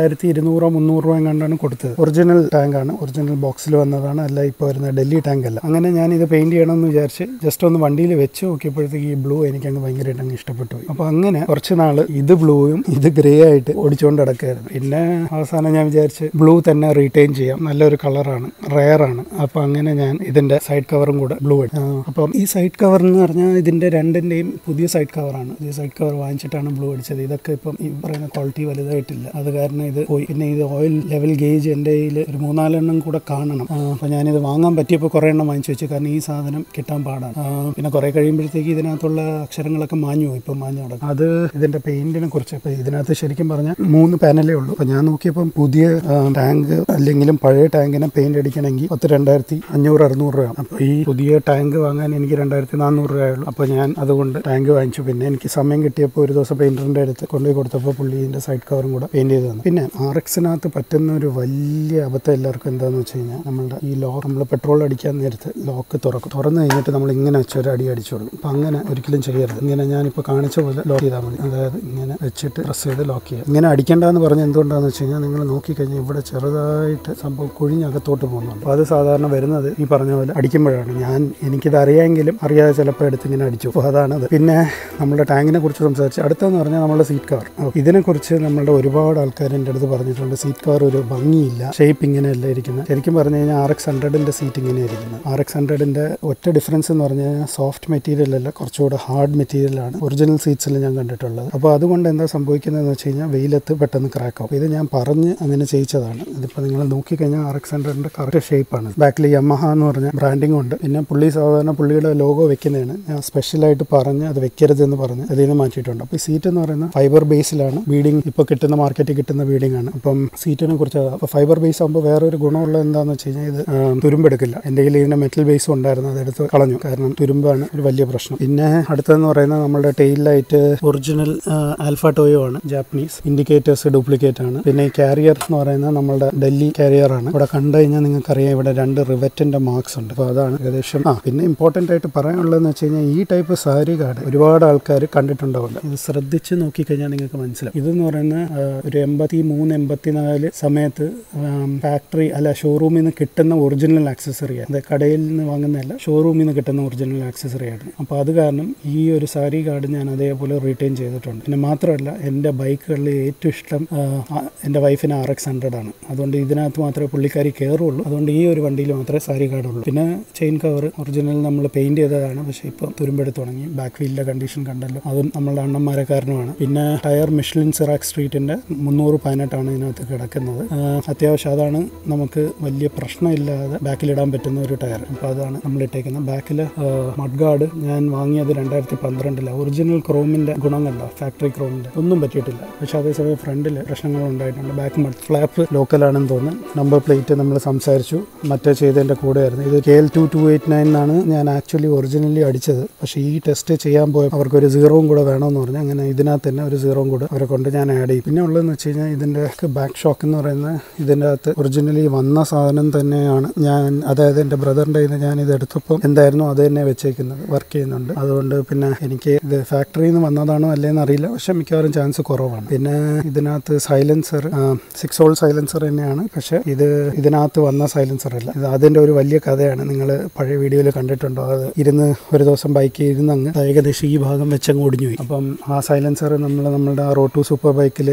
2200-300 രൂപ കണ്ടാണ് കൊടുത്തത്. ഒറിജിനൽ ടാങ്കാണ്, ഒറിജിനൽ ബോക്സിൽ വന്നതാണ്, അല്ല ഇപ്പോൾ വരുന്ന ഡൽഹി ടാങ്ക് അല്ല. അങ്ങനെ ഞാൻ ഇത് പെയിന്റ് ചെയ്യണമെന്ന് വിചാരിച്ച് ജസ്റ്റ് ഒന്ന് വണ്ടിയിൽ വെച്ച് നോക്കിയപ്പോഴത്തേക്ക് ഈ ബ്ലൂ എനിക്കങ്ങ് ഭയങ്കരമായിട്ട് അങ്ങ് ഇഷ്ടപ്പെട്ടു പോയി. അപ്പോൾ അങ്ങനെ കുറച്ച് നാൾ ഇത് ബ്ലൂയും ഇത് ഗ്രേ ആയിട്ട് ഓടിച്ചുകൊണ്ട് കിടക്കുകയായിരുന്നു. പിന്നെ അവസാനം ഞാൻ വിചാരിച്ച് ബ്ലൂ തന്നെ റീറ്റെയിൻ ചെയ്യാം, നല്ലൊരു കളറാണ്, റെയറാണ്. അപ്പോൾ അങ്ങനെ ഞാൻ ഇതിൻ്റെ സൈഡ് കവറും കൂടെ ബ്ലൂ എടുത്തു. അപ്പം ഈ സൈഡ് കവർ എന്ന് പറഞ്ഞാൽ ഇതിൻ്റെ രണ്ടിൻ്റെയും പുതിയ സൈഡ് കവറാണ്. ഈ സൈഡ് കവർ വാങ്ങിച്ചിട്ടാണ് ബ്ലൂ അടിച്ചത്. ഇതൊക്കെ ഇപ്പം ഈ പറയുന്ന ക്വാളിറ്റി വലുതായിട്ടില്ല, അത് കാരണം ഇത് പോയി. പിന്നെ ഇത് ഓയിൽ ലെവൽ ഗേജ് എൻ്റെ കയ്യിൽ ഒരു 3-4 എണ്ണം കൂടെ കാണണം. അപ്പോൾ ഞാനിത് വാങ്ങാൻ പറ്റിയപ്പോൾ കുറേ എണ്ണം വാങ്ങിച്ചു വെച്ചു, കാരണം ഈ സാധനം കിട്ടാൻ പാടാണ്. പിന്നെ കുറേ കഴിയുമ്പോഴത്തേക്ക് ഇതിനകത്തുള്ള അക്ഷരങ്ങളൊക്കെ മാഞ്ഞു പോയി, ഇപ്പം മാഞ്ഞു കിടക്കും. അത് ഇതിൻ്റെ പെയിന്റിനെ കുറിച്ച്. അപ്പോൾ ഇതിനകത്ത് ശരിക്കും പറഞ്ഞാൽ 3 പാനലേ ഉള്ളൂ. അപ്പോൾ ഞാൻ നോക്കിയപ്പം പുതിയ ടാങ്ക് അല്ലെങ്കിലും പഴയ ടാങ്കിനെ പെയിന്റ് അടിക്കണമെങ്കിൽ 22,500-600 രൂപ. അപ്പോൾ ഈ പുതിയ ടാങ്ക് വാങ്ങാൻ എനിക്ക് 2,400 രൂപയുള്ളൂ. അപ്പോൾ ഞാൻ അതുകൊണ്ട് ടാങ്ക് വാങ്ങിച്ചു. പിന്നെ എനിക്ക് സമയം കിട്ടിയപ്പോൾ ഒരു ദിവസം പെയിന്ററിൻ്റെ അടുത്ത് കൊണ്ടുപോയി കൊടുത്തപ്പോൾ പുള്ളി ഇതിൻ്റെ സൈഡ് കവറും കൂടെ പെയിന്റ് ചെയ്ത് തന്നു. പിന്നെ RX-നകത്ത് പറ്റുന്ന ഒരു വലിയ അബദ്ധം എല്ലാവർക്കും എന്താണെന്ന് വെച്ച് കഴിഞ്ഞാൽ, നമ്മളുടെ ഈ ലോക്ക്, നമ്മൾ പെട്രോൾ അടിക്കാൻ നേരത്ത് ലോക്ക് തുറന്നു കഴിഞ്ഞിട്ട് നമ്മൾ ഇങ്ങനെ വെച്ച് ഒരു അടി അടിച്ചു കൊടുക്കും. അപ്പം അങ്ങനെ ഒരിക്കലും ചെയ്യരുത്. ഇങ്ങനെ ഞാനിപ്പോൾ കാണിച്ച പോലെ ലോക്ക് ചെയ്താൽ മതി. അതായത് ഇങ്ങനെ വെച്ചിട്ട് പ്രസ് ചെയ്ത് ലോക്ക് ചെയ്യുക. ഇങ്ങനെ അടിക്കേണ്ടതെന്ന് പറഞ്ഞ് എന്തുകൊണ്ടാണെന്ന് വെച്ച് കഴിഞ്ഞാൽ, നിങ്ങൾ നോക്കിക്കഴിഞ്ഞാൽ ഇവിടെ ചെറുതായിട്ട് സംഭവം കുഴിഞ്ഞകത്തോട്ട് പോകുന്നുണ്ട്. അപ്പോൾ അത് സാധാരണ വരുന്നത് ഈ പറഞ്ഞ പോലെ അടിക്കുമ്പോഴാണ്. എനിക്കിത് അറിയാമെങ്കിലും അറിയാതെ ചിലപ്പോൾ എടുത്ത് ഇങ്ങനെ അടിച്ചു. അപ്പോൾ അതാണത്. പിന്നെ നമ്മുടെ ടാങ്കിനെ കുറിച്ച് സംസാരിച്ച് അടുത്തെന്ന് പറഞ്ഞാൽ നമ്മുടെ സീറ്റ് കവർ. ഇതിനെക്കുറിച്ച് നമ്മളുടെ ഒരുപാട് ആൾക്കാർ എൻ്റെ അടുത്ത് പറഞ്ഞിട്ടുണ്ട്, സീറ്റ് കവർ ഒരു ഭംഗിയില്ല, ഷേപ്പ് ഇങ്ങനെയല്ല ഇരിക്കുന്നത്. ശരിക്കും പറഞ്ഞു കഴിഞ്ഞാൽ RX-100ൻ്റെ സീറ്റ് ഇങ്ങനെയാണ് ഇരിക്കുന്നത്. RX-100ൻ്റെ ഒറ്റ ഡിഫറൻസ് എന്ന് പറഞ്ഞു കഴിഞ്ഞാൽ സോഫ്റ്റ് മെറ്റീരിയൽ അല്ല, കുറച്ചുകൂടെ ഹാർഡ് മെറ്റീരിയലാണ് ഒറിജിനൽ സീറ്റ്സിൽ ഞാൻ കണ്ടിട്ടുള്ളത്. അപ്പോൾ അതുകൊണ്ട് എന്താ സംഭവിക്കുന്നതെന്ന് വെച്ച് കഴിഞ്ഞാൽ വെയിലത്ത് പെട്ടെന്ന് ക്രാക്ക് ആവും. ഇത് ഞാൻ പറഞ്ഞ് അങ്ങനെ ചെയ്യിച്ചതാണ്. ഇതിപ്പോൾ നിങ്ങൾ നോക്കിക്കഴിഞ്ഞാൽ RX-100ൻ്റെ കറക്റ്റ് ഷേപ്പാണ്. ബാക്കിൽ Yamaha എന്ന് പറഞ്ഞ ബ്രാൻഡിങ് ഉണ്ട്. പിന്നെ സാധാരണ പുള്ളിയുടെ ലോഗോ വെക്കുന്നതാണ്. ഞാൻ സ്പെഷ്യലായിട്ട് പറഞ്ഞ് അത് വെക്കരുതെന്ന് പറഞ്ഞ് അതിൽ നിന്ന് മാറ്റിയിട്ടുണ്ട്. അപ്പോൾ ഈ സീറ്റ് എന്ന് പറയുന്നത് ഫൈബർ ബേസിലാണ്. ബീഡിങ് ഇപ്പോൾ മാർക്കറ്റിൽ കിട്ടുന്ന ബീഡിംഗ് ആണ്. അപ്പം സീറ്റിനെ കുറിച്ച്, അപ്പോൾ ഫൈബർ ബേസ് ആകുമ്പോൾ വേറൊരു ഗുണമുള്ളത് എന്താണെന്ന് വെച്ച് കഴിഞ്ഞാൽ ഇത് തുരുമ്പെടുക്കില്ല. എൻ്റെ കയ്യിൽ ഇതിൻ്റെ മെറ്റൽ ബേസും ഉണ്ടായിരുന്നു, അതെടുത്ത് കളഞ്ഞു, കാരണം തുരുമ്പാണ് ഒരു വലിയ പ്രശ്നം. പിന്നെ അടുത്തതെന്ന് പറയുന്നത് നമ്മുടെ tail light original alpha Toyo ആണ്, ജാപ്പനീസ്. ഇൻഡിക്കേറ്റേഴ്സ് ഡ്യൂപ്ലിക്കേറ്റ് ആണ്. പിന്നെ ഈ കാരിയർ എന്ന് പറയുന്നത് നമ്മുടെ ഡൽഹി കാരിയർ ആണ്. ഇവിടെ കണ്ടു കഴിഞ്ഞാൽ നിങ്ങൾക്കറിയാം ഇവിടെ 2 റിവറ്റിൻ്റെ മാർക്സ് ഉണ്ട്. അപ്പോൾ അതാണ് ഏകദേശം. പിന്നെ ഇമ്പോർട്ടൻ്റ് ആയിട്ട് പറയാനുള്ളതെന്ന് വെച്ച് കഴിഞ്ഞാൽ, ഈ ടൈപ്പ് സാരി കാർഡ് ഒരുപാട് ആൾക്കാർ കണ്ടിട്ടുണ്ടാവില്ല. ഇത് ശ്രദ്ധിച്ച് നോക്കിക്കഴിഞ്ഞാൽ നിങ്ങൾക്ക് മനസ്സിലാവും. ഇതെന്ന് പറയുന്ന ഒരു 83-84 സമയത്ത് ഫാക്ടറി അല്ല ഷോറൂമിൽ നിന്ന് കിട്ടുന്ന ഒറിജിനൽ ആക്സസറിയാണ്. അത് കടയിൽ നിന്ന് വാങ്ങുന്നതല്ല, ഷോറൂമിൽ നിന്ന് കിട്ടുന്ന ഒറിജിനൽ ആക്സസറി ആയിരുന്നു. അപ്പോൾ അത് കാരണം ഈ ഒരു സാരി കാർഡ് ഞാൻ അതേപോലെ റീറ്റെയിൻ ചെയ്തിട്ടുണ്ട്. പിന്നെ മാത്രമല്ല, എൻ്റെ ബൈക്കുകളിൽ ഏറ്റവും ഇഷ്ടം എൻ്റെ വൈഫിന് RX-100 ആണ്. അതുകൊണ്ട് ഇതിനകത്ത് മാത്രമേ പുള്ളിക്കാരി കയറുള്ളൂ. അതുകൊണ്ട് ഈ ഒരു വണ്ടിയിൽ മാത്രമേ സാരി കാർഡുള്ളൂ. പിന്നെ ചെയിൻ കവർ ഒറിജിനൽ നമ്മൾ പെയിന്റ് ചെയ്തതാണ്, പക്ഷേ ഇപ്പോൾ തുരുമ്പെടുത്ത് തുടങ്ങി. ബാക്ക് വീലിൻ്റെ കണ്ടീഷൻ കണ്ടല്ലോ, അതും നമ്മളുടെ അണ്ണന്മാരെ കാരണമാണ്. പിന്നെ ടയർ മിഷ്ലിൻ സിറാക് സ്ട്രീറ്റിൻ്റെ 318 ഇതിനകത്ത് കിടക്കുന്നത്. അത്യാവശ്യം അതാണ് നമുക്ക് വലിയ പ്രശ്നമില്ലാതെ ബാക്കിലിടാൻ പറ്റുന്ന ഒരു ടയർ. അപ്പോൾ അതാണ് നമ്മൾ ഇട്ടേക്കുന്നത്. ബാക്കിൽ മഡ് ഗാർഡ് ഞാൻ വാങ്ങിയത് 2012 ഒറിജിനൽ ക്രോമിൻ്റെ ഗുണമല്ല, ഫാക്ടറി ക്രോമിൻ്റെ ഒന്നും പറ്റിയിട്ടില്ല. പക്ഷേ അതേസമയം ഫ്രണ്ടിൽ പ്രശ്നങ്ങൾ ഉണ്ടായിട്ടുണ്ട്. ബാക്ക് മഡ് ഫ്ലാപ്പ് ലോക്കലാണെന്ന് തോന്നുന്നു. നമ്പർ പ്ലേറ്റ് നമ്മൾ സംസാരിച്ചു, മറ്റേ ചെയ്തതിൻ്റെ കൂടെയായിരുന്നു. ഇത് KL2289 എന്നാണ് ഞാൻ ആക്ച്വലി ഒറിജിനലി അടിച്ചത്. പക്ഷേ ഈ ടെസ്റ്റ് ചെയ്യാൻ പോയപ്പോൾ അവർക്കൊരു 0 കൂടെ വേണമെന്ന് പറഞ്ഞു. അങ്ങനെ ഇതിനകത്ത് തന്നെ ഒരു 0 കൂടെ അവരെ കൊണ്ട് ഞാൻ ആഡ് ചെയ്യും. പിന്നെ ഉള്ളതെന്ന് വെച്ച് കഴിഞ്ഞാൽ ഇതിൻ്റെ ബാക്ക് ഷോക്ക് എന്ന് പറയുന്നത് ഇതിൻ്റെ അകത്ത് ഒറിജിനലി വന്ന സാധനം തന്നെയാണ്. അതായത് എൻ്റെ ബ്രദറിൻ്റെ കയ്യിൽ നിന്ന് ഞാൻ ഇത് എടുത്തപ്പോൾ എന്തായിരുന്നു അത് തന്നെ വെച്ചേക്കുന്നത്, വർക്ക് ചെയ്യുന്നുണ്ട്. അതുകൊണ്ട് പിന്നെ എനിക്ക് ഇത് ഫാക്ടറിയിൽ നിന്ന് വന്നതാണോ അല്ലേന്ന് അറിയില്ല, പക്ഷെ മിക്കവാറും ചാൻസ് കുറവാണ്. പിന്നെ ഇതിനകത്ത് സൈലൻസർ 6 വോൾട്ട് സൈലൻസർ തന്നെയാണ്, പക്ഷേ ഇതിനകത്ത് വന്ന സൈലൻസർ അല്ല. ഇത് അതിൻ്റെ ഒരു വലിയ കഥയാണ്. നിങ്ങൾ പഴയ വീഡിയോയിൽ കണ്ടിട്ടുണ്ടോ? അത് ഒരു ദിവസം ബൈക്കിൽ ഇരുന്നങ്ങ് ഏകദേശം ഈ ഭാഗം വെച്ചങ്ങ് ഒടിഞ്ഞു പോയി. അപ്പം ആ സൈലൻസർ നമ്മളുടെ ആ റോഡ് 2 സൂപ്പർ ബൈക്കിൽ കൊടുക്കാൻ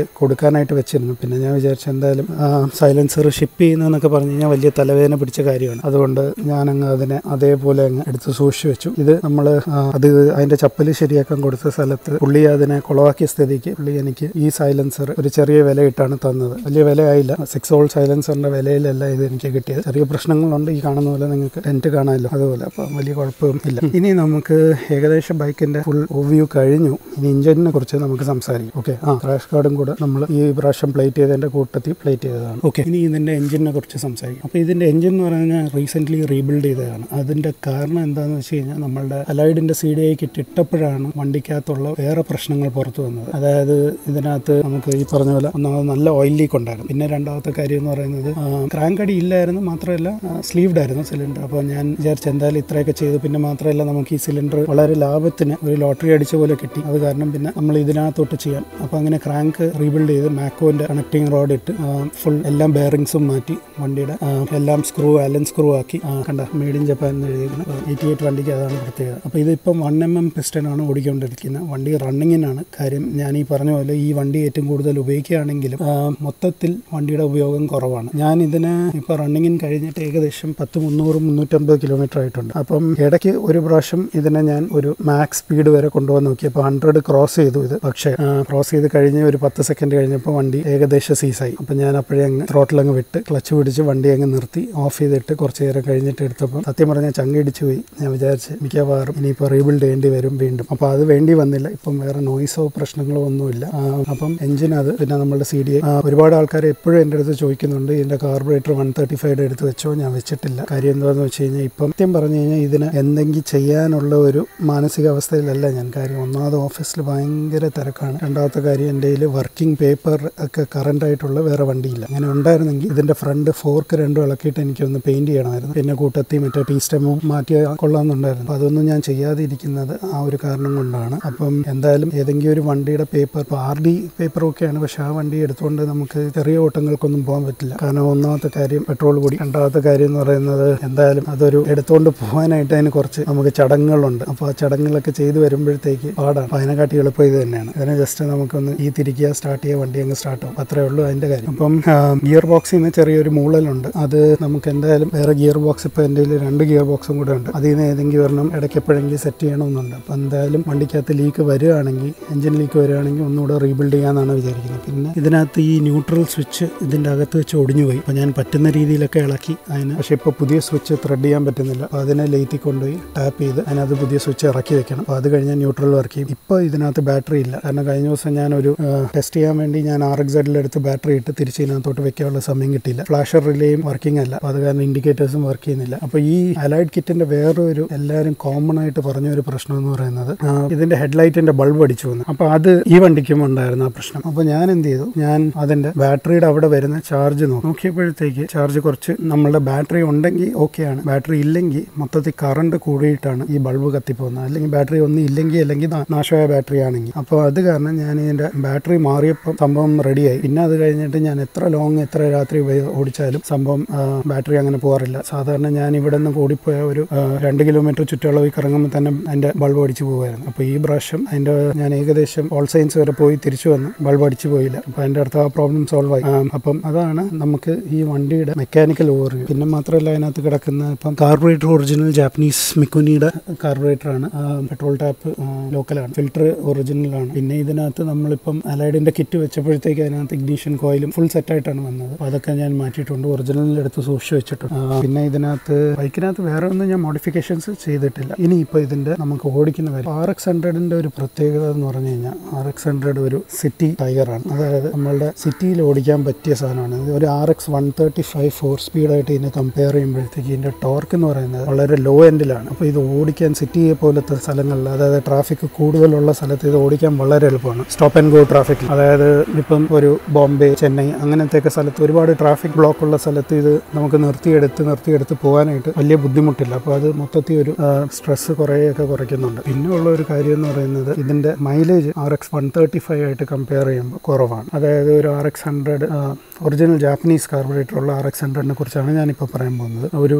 വെക്കാനായിട്ട് വെച്ചിരുന്നു. പിന്നെ ഞാൻ വിചാരിച്ചു എന്തായാലും സൈലൻസർ ഷിപ്പ് ചെയ്യുന്നതെന്നൊക്കെ പറഞ്ഞു കഴിഞ്ഞാൽ വലിയ തലവേദന പിടിച്ച കാര്യമാണ്. അതുകൊണ്ട് ഞാനങ്ങ് അതിനെ അതേപോലെ അങ്ങ് എടുത്ത് സൂക്ഷിച്ചു വെച്ചു. ഇത് നമ്മൾ അതിൻ്റെ ചപ്പല് ശരിയാക്കാൻ കൊടുത്ത സ്ഥലത്ത് പുള്ളി അതിനെ കുളവാക്കിയ സ്ഥിതിക്ക് പുള്ളി എനിക്ക് ഈ സൈലൻസർ ഒരു ചെറിയ വിലയിട്ടാണ് തന്നത്. വലിയ വിലയായില്ല, 6 വോൾട്ട് സൈലൻസറിൻ്റെ വിലയിലല്ല ഇത് എനിക്ക് കിട്ടിയത്. ചെറിയ പ്രശ്നങ്ങളുണ്ട്, ഈ കാണുന്ന പോലെ നിങ്ങൾക്ക് ടെൻറ്റ് കാണാമല്ലോ അതുപോലെ, അപ്പം വലിയ കുഴപ്പവും ഇല്ല. ഇനി നമുക്ക് ഏകദേശം ബൈക്കിൻ്റെ ഫുൾ ഓവർവ്യൂ കഴിഞ്ഞു. ഇനി ഇഞ്ചിനെ കുറിച്ച് നമുക്ക് സംസാരിക്കും. ഓക്കെ, ക്രാഷ് കാർഡും കൂടെ നമ്മൾ ഈ പ്രാവശ്യം പ്ലേറ്റ് ചെയ്തതിൻ്റെ കൂട്ടത്തിൽ പ്ലേറ്റ് ചെയ്തതാണ്. ഓക്കെ, ഇനി ഇതിൻ്റെ എഞ്ചിനെ കുറിച്ച് സംസാരിക്കും. അപ്പോൾ ഇതിൻ്റെ എഞ്ചിൻ എന്ന് പറഞ്ഞാൽ റീസെൻ്റ്ലി റീബിൽഡ് ചെയ്തതാണ്. അതിൻ്റെ കാരണം എന്താണെന്ന് വെച്ച് കഴിഞ്ഞാൽ നമ്മളുടെ അലൈഡിൻ്റെ CDI കിറ്റ് ഇട്ടപ്പോഴാണ് വണ്ടിക്കകത്തുള്ള വേറെ പ്രശ്നങ്ങൾ പുറത്തു വന്നത്. അതായത് ഇതിനകത്ത് നമുക്ക് ഈ പറഞ്ഞ പോലെ ഒന്നാമത് നല്ല ഓയിൽ ലീക്ക് ഉണ്ടായിരുന്നു. പിന്നെ രണ്ടാമത്തെ കാര്യം എന്ന് പറയുന്നത് ക്രാങ്ക് അടി ഇല്ലായിരുന്നു, മാത്രമല്ല സ്ലീവ്ഡ് ആയിരുന്നു സിലിണ്ടർ. അപ്പോൾ ഞാൻ വിചാരിച്ചു എന്തായാലും ഇത്രയൊക്കെ ചെയ്തു. പിന്നെ മാത്രമല്ല നമുക്ക് ഈ സിലിണ്ടർ വളരെ ലാഭത്തിന് ഒരു ലോട്ടറി അടിച്ച പോലെ കിട്ടി. അത് കാരണം പിന്നെ നമ്മൾ ഇതിനകത്തോട്ട് ചെയ്യാം. അപ്പോൾ അങ്ങനെ ക്രാങ്ക് റീബിൽഡ് ചെയ്ത് മാക്കോൻ്റെ കണക്റ്റിംഗ് റോഡ് ഇട്ട് ഫുൾ എല്ലാം ബെയറിങ്സും മാറ്റി വണ്ടിയുടെ എല്ലാം അലൻ സ്ക്രൂ ആക്കി. കണ്ട മെയ്ഡ് ഇൻ ജപ്പാൻ എന്ന് എഴുതിയിരിക്കുന്നത് 88 വണ്ടിക്ക് അതാണ് പ്രത്യേകത. അപ്പോൾ ഇതിപ്പം 1mm പിസ്റ്റനാണ് ഓടിക്കൊണ്ടിരിക്കുന്നത്. വണ്ടി റണ്ണിങ്ങിനാണ്. കാര്യം ഞാൻ ഈ പറഞ്ഞ പോലെ ഈ വണ്ടി ഏറ്റവും കൂടുതൽ ഉപയോഗിക്കുകയാണെങ്കിലും മൊത്തത്തിൽ വണ്ടിയുടെ ഉപയോഗം കുറവാണ്. ഞാൻ ഇതിന് ഇപ്പോൾ റണ്ണിങ്ങിന് കഴിഞ്ഞിട്ട് ഏകദേശം 300-350 കിലോമീറ്റർ ആയിട്ടുണ്ട്. അപ്പം ഇടയ്ക്ക് ഒരു പ്രാവശ്യം ഇതിനെ ഞാൻ ഒരു മാക്സ് സ്പീഡ് വരെ കൊണ്ടുപോകാൻ നോക്കി. അപ്പോൾ 100 ക്രോസ് ചെയ്തു ഇത്. പക്ഷേ ക്രോസ് ചെയ്ത് കഴിഞ്ഞ് ഒരു 10 സെക്കൻഡ് കഴിഞ്ഞപ്പോൾ വണ്ടി ഏകദേശം സീസായി. അപ്പം ഞാൻ അപ്പോഴേ അങ്ങ് ത്രോട്ടിലങ്ങ് വിട്ട് ക്ലച്ച് പിടിച്ച് വണ്ടി അങ്ങ് നിർത്തി ഓഫ് ചെയ്തിട്ട് കുറച്ച് നേരം കഴിഞ്ഞിട്ട് എടുത്തപ്പോൾ സത്യം പറഞ്ഞാൽ ചങ്കിടിച്ച് പോയി. ഞാൻ വിചാരിച്ച് മിക്കവാറും ഇനിയിപ്പോൾ റീബിൽഡ് ചെയ്യേണ്ടി വരും വീണ്ടും. അപ്പോൾ അത് വേണ്ടി വന്നില്ല. ഇപ്പം വേറെ നോയ്സോ പ്രശ്നങ്ങളോ ഒന്നുമില്ല. അപ്പം എഞ്ചിനത് പിന്നെ നമ്മളുടെ CDI ഒരുപാട് ആൾക്കാർ എപ്പോഴും എൻ്റെ അടുത്ത് ചോദിക്കുന്നുണ്ട് ഇതിൻ്റെ കാർബറേറ്റർ 135 എടുത്ത് വെച്ചോ. ഞാൻ വെച്ചിട്ടില്ല. കാര്യം എന്താണെന്ന് വെച്ച് കഴിഞ്ഞാൽ ഇപ്പം സത്യം പറഞ്ഞു കഴിഞ്ഞാൽ ഇതിന് എന്തെങ്കിലും ചെയ്യാനുള്ള ഒരു മാനസികാവസ്ഥയിലല്ല ഞാൻ. കാര്യം ഒന്നാമത് ഓഫീസിൽ ഭയങ്കര തിരക്കാണ്. രണ്ടാമത്തെ കാര്യം എൻ്റെ കയ്യിൽ വർക്കിംഗ് പേപ്പർ ഒക്കെ കറണ്ട് ആയിട്ടുള്ള വേറെ വണ്ടിയില്ല. അങ്ങനെ ഉണ്ടായിരുന്നെങ്കിൽ ഇതിൻ്റെ ഫ്രണ്ട് ഫോർക്ക് രണ്ടും ഇളക്കിയിട്ട് എനിക്കൊന്ന് പെയിൻറ് ചെയ്യണമായിരുന്നു. പിന്നെ കൂട്ടത്തി മറ്റേ പീ സ്റ്റെമും മാറ്റി കൊള്ളാമെന്നുണ്ടായിരുന്നു. അപ്പോൾ അതൊന്നും ഞാൻ ചെയ്യാതിരിക്കുന്നത് ആ ഒരു കാരണം കൊണ്ടാണ്. അപ്പം എന്തായാലും ഏതെങ്കിലും ഒരു വണ്ടിയുടെ പേപ്പർ, ഇപ്പോൾ RD പേപ്പറൊക്കെയാണ്, പക്ഷെ ആ വണ്ടി എടുത്തുകൊണ്ട് നമുക്ക് ചെറിയ ഓട്ടങ്ങൾക്കൊന്നും പോകാൻ പറ്റില്ല. കാരണം ഒന്നാമത്തെ കാര്യം പെട്രോൾ കൂടി, രണ്ടാമത്തെ കാര്യം എന്ന് പറയുന്നത് എന്തായാലും അതൊരു എടുത്തുകൊണ്ട് പോകാനായിട്ട് അതിന് കുറച്ച് നമുക്ക് ചടങ്ങുകളുണ്ട്. അപ്പോൾ ആ ചടങ്ങുകളൊക്കെ ചെയ്ത് വരുമ്പോഴത്തേക്ക് പാടാണ്. അപ്പോൾ അതിനെക്കാട്ടി എളുപ്പം ഇത് തന്നെയാണ്. അതിനെ ജസ്റ്റ് നമുക്കൊന്ന് ഈ തിരിക്കുക, സ്റ്റാർട്ട് ചെയ്യുക, വണ്ടി അങ്ങ് സ്റ്റാർട്ട് ആവും. അത്രേ ഉള്ളൂ അതിൻ്റെ കാര്യം. അപ്പം ഗിയർ ബോക്സിൽ നിന്ന് ചെറിയൊരു മൂളലുണ്ട്. അത് നമുക്ക് എന്തായാലും വേറെ ഗിയർ ബോക്സ്, ഇപ്പോൾ എൻ്റെ കയ്യിൽ 2 ഗിയർ ബോക്സും കൂടെ ഉണ്ട്. അതിൽ നിന്ന് ഏതെങ്കിലും ഒരെണ്ണം ഇടയ്ക്ക് എപ്പോഴെങ്കിലും സെറ്റ് ചെയ്യണമെന്നുണ്ട്. അപ്പോൾ എന്തായാലും വണ്ടിക്കകത്ത് ലീക്ക് വരികയാണെങ്കിൽ, എഞ്ചിൻ ലീക്ക് വരികയാണെങ്കിൽ ഒന്നുകൂടെ റീബിൽഡ് ചെയ്യാമെന്നാണ് വിചാരിക്കുന്നത്. പിന്നെ ഇതിനകത്ത് ഈ ന്യൂട്രൽ സ്വിച്ച് ഇതിൻ്റെ അകത്ത് വെച്ച് ഒടിഞ്ഞു പോയി. അപ്പോൾ ഞാൻ പറ്റുന്ന രീതിയിലൊക്കെ ഇളക്കി അതിന്, പക്ഷേ ഇപ്പോൾ പുതിയ സ്വിച്ച് ത്രെഡ് ചെയ്യാൻ പറ്റുന്നില്ല. അപ്പോൾ അതിനെ ലേറ്റി കൊണ്ടുപോയി ടാപ്പ് ചെയ്ത് അതിനകത്ത് പുതിയ സ്വിച്ച് ഇറക്കി വെക്കണം. അപ്പോൾ അത് കഴിഞ്ഞാൽ ന്യൂട്രൽ വർക്ക് ചെയ്യും. ഇപ്പോൾ ഇതിനകത്ത് ബാറ്ററി ഇല്ല. കാരണം കഴിഞ്ഞ ദിവസം ഞാനൊരു ടെസ്റ്റ് ചെയ്യാൻ വേണ്ടി ഞാൻ RXZ-ലെടുത്ത് ബാറ്ററി ഇട്ട് തിരിച്ച് ഇതിനകത്തോട്ട് വെക്കാനുള്ള സമയം കിട്ടിയില്ല. ഫ്ലാഷർ റിലേയും വർക്കിംഗ് അല്ല. അപ്പോൾ അത് കാരണം ഇൻഡിക്കേറ്റേഴ്സും വർക്ക് ചെയ്യുന്നില്ല. അപ്പോൾ ഈ അലൈഡ് കിറ്റിൻ്റെ വേറൊരു എല്ലാവരും കോമൺ ആയിട്ട് പറഞ്ഞൊരു പ്രശ്നം എന്ന് പറയുന്നത് ഇതിൻ്റെ ഹെഡ്ലൈറ്റിൻ്റെ ബൾബ് അടിച്ചു വന്നു. അപ്പോൾ അത് ഈ വണ്ടിക്കും ഉണ്ടായിരുന്നു ആ പ്രശ്നം. അപ്പോൾ ഞാൻ എന്ത് ചെയ്തു, ഞാൻ അതിൻ്റെ ബാറ്ററിയുടെ അവിടെ വരുന്ന ചാർജ് നോക്കിയപ്പോഴത്തേക്ക് ചാർജ് കുറച്ച് നമ്മളുടെ ബാറ്ററി ഉണ്ടെങ്കിൽ ഓക്കെയാണ്. ബാറ്ററി ഇല്ലെങ്കിൽ മൊത്തത്തിൽ കറണ്ട് കൂടിയിട്ടാണ് ഈ ബൾബ് കത്തിപ്പോകുന്നത്. അല്ലെങ്കിൽ ബാറ്ററി ഒന്നും ഇല്ലെങ്കിൽ, അല്ലെങ്കിൽ നാശമായ ബാറ്ററി ആണെങ്കിൽ. അപ്പോൾ അത് കാരണം ഞാൻ ഇതിൻ്റെ ബാറ്ററി മാറിയപ്പോൾ സംഭവം റെഡിയായി. പിന്നെ അത് കഴിഞ്ഞിട്ട് ഞാൻ എത്ര രാത്രി ഓടിച്ചാലും സംഭവം ബാറ്ററി അങ്ങനെ പോകാറില്ല. സാധാരണ ഞാൻ ഇവിടെ നിന്ന് കൂടിപ്പോയ ഒരു 2 കിലോമീറ്റർ ചുറ്റളവിൽ കറങ്ങുമ്പോൾ തന്നെ അതിൻ്റെ ബൾബ് അടിച്ചു പോകുമായിരുന്നു. അപ്പോൾ ഈ പ്രാവശ്യം അതിൻ്റെ ഞാൻ ഏകദേശം ഓൾ സൈൻസ് വരെ പോയി തിരിച്ചു വന്നു, ബൾബ് അടിച്ചു പോയില്ല. അപ്പോൾ അതിൻ്റെ അടുത്ത് ആ പ്രോബ്ലം സോൾവ് ആയി. അപ്പം അതാണ് നമുക്ക് ഈ വണ്ടിയുടെ മെക്കാനിക്കൽ ഓവർവ്യൂ. പിന്നെ മാത്രമല്ല അതിനകത്ത് കിടക്കുന്ന ഇപ്പം കാർബറേറ്റർ ഒറിജിനൽ ജാപ്പനീസ് മിക്കുനിയുടെ കാർബറേറ്ററാണ്. പെട്രോൾ ടാപ്പ് ലോക്കലാണ്, ഫിൽറ്റർ ഒറിജിനലാണ്. പിന്നെ ഇതിനകത്ത് നമ്മളിപ്പം അലൈഡിൻ്റെ കിറ്റ് വെച്ചപ്പോഴത്തേക്ക് അതിനകത്ത് ഇഗ്നീഷൻ കോയിലും ഫുൾ സെറ്റായിട്ടാണ് വന്നത്. അപ്പോൾ അതൊക്കെ ഞാൻ മാറ്റിയിട്ടുണ്ട്, ഒറിജിനലിലെടുത്ത് സൂക്ഷിച്ച് വെച്ചിട്ടുണ്ട്. പിന്നെ ബൈക്കിനകത്ത് വേറെ ഒന്നും ഞാൻ മോഡിഫിക്കേഷൻസ് ചെയ്തിട്ടില്ല. ഇനിയിപ്പോൾ ഇതിൻ്റെ നമുക്ക് ഓടിക്കുന്ന കാര്യം, RX100ൻ്റെ ഒരു പ്രത്യേകത എന്ന് പറഞ്ഞു കഴിഞ്ഞാൽ RX100 ഒരു സിറ്റി ടയറാണ്. അതായത് നമ്മളുടെ സിറ്റിയിൽ ഓടിക്കാൻ പറ്റിയ സാധനമാണ്. ഒരു RX135 4 സ്പീഡായിട്ട് ഇതിനെ കമ്പയർ ചെയ്യുമ്പോഴത്തേക്ക് ഇതിൻ്റെ ടോർക്ക് എന്ന് പറയുന്നത് വളരെ ലോ എൻഡിലാണ്. അപ്പോൾ ഇത് ഓടിക്കാൻ സിറ്റിയെ പോലത്തെ സ്ഥലങ്ങളിൽ, അതായത് ട്രാഫിക് കൂടുതലുള്ള സ്ഥലത്ത് ഇത് ഓടിക്കാൻ വളരെ എളുപ്പമാണ്. സ്റ്റോപ്പ് ആൻഡ് ഗോ ട്രാഫിക്, അതായത് ഇപ്പം ഒരു ബോംബെ, ചെന്നൈ അങ്ങനത്തെയൊക്കെ സ്ഥലത്ത് ഒരുപാട് ട്രാഫിക് ബ്ലോക്ക് ഉള്ള സ്ഥലത്ത് ഇത് നമുക്ക് നിർത്തിയെടുത്ത് പോകാനായിട്ട് വലിയ ബുദ്ധിമുട്ടില്ല. അപ്പോൾ അത് മൊത്തത്തിൽ ഒരു സ്ട്രെസ് കുറേയൊക്കെ കുറയ്ക്കുന്നുണ്ട്. പിന്നെ ഉള്ള ഒരു കാര്യം എന്ന് പറയുന്നത് ഇതിൻ്റെ മൈലേജ് RX135 ആയിട്ട് കമ്പയർ ചെയ്യുമ്പോൾ കുറവാണ്. അതായത് ഒരു RX100 ഒറിജിനൽ ജാപ്പനീസ് കാർബറേറ്റർ ഉള്ള RX100നെ കുറിച്ചാണ് ഞാനിപ്പോൾ പറയാൻ പോകുന്നത്. ഒരു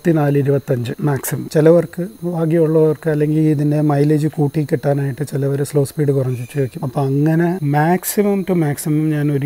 24-25 മാക്സിമം. ചിലവർക്ക് ഭാഗ്യമുള്ളവർക്ക് അല്ലെങ്കിൽ ഇതിൻ്റെ മൈലേജ് കൂട്ടി കിട്ടാനായിട്ട് ചിലവർ സ്ലോ സ്പീഡ് കുറഞ്ഞു വയ്ക്കും. അപ്പോൾ അങ്ങനെ മാക്സിമം ടു മാക്സിമം ഞാൻ ഒരു